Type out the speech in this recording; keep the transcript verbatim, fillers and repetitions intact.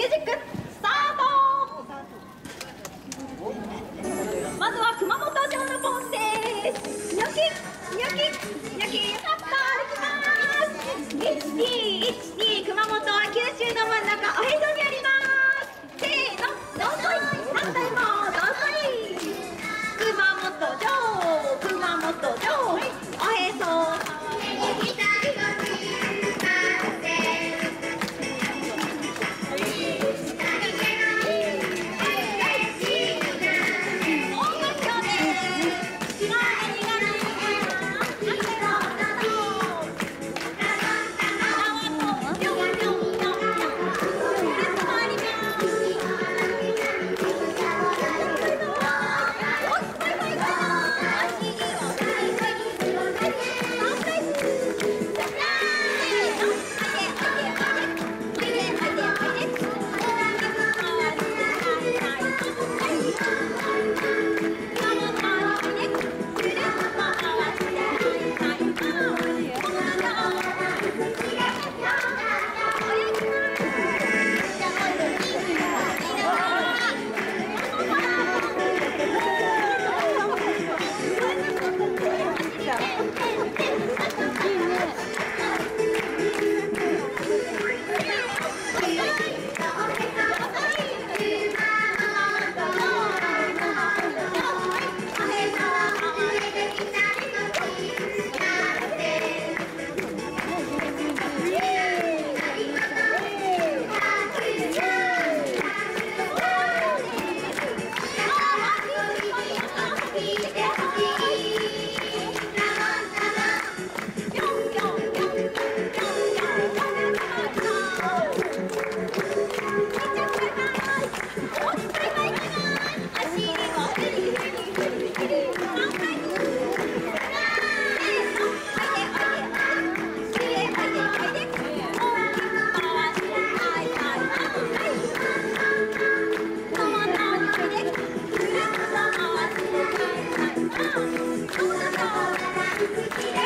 ュージックスタート。まずは熊本城のポーズです。ニョキニョキニョキ、ハッパー歩きます。いちにいちに熊本は九州の真ん中おへそにあります。せーの、どうぞい。反対もどうぞい。熊本城熊本城おへそ Yeah.